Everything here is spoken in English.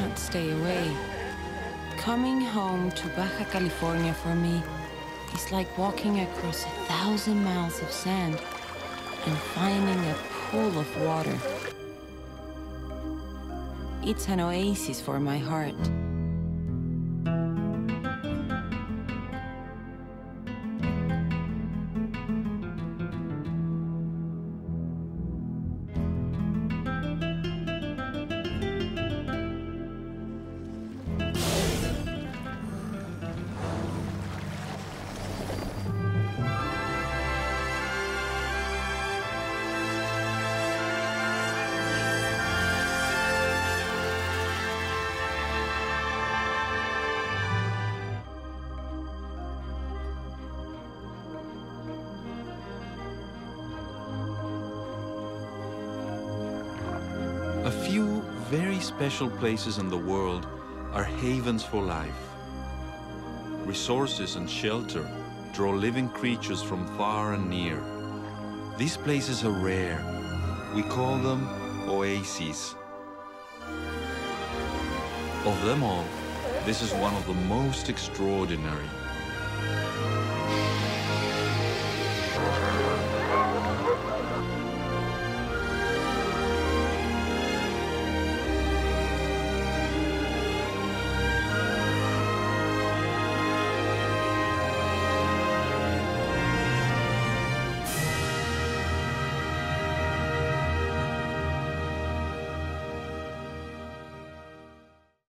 cannot stay away. Coming home to Baja California for me is like walking across 1,000 miles of sand and finding a pool of water. It's an oasis for my heart. A few very special places in the world are havens for life. Resources and shelter draw living creatures from far and near. These places are rare. We call them oases. Of them all, this is one of the most extraordinary.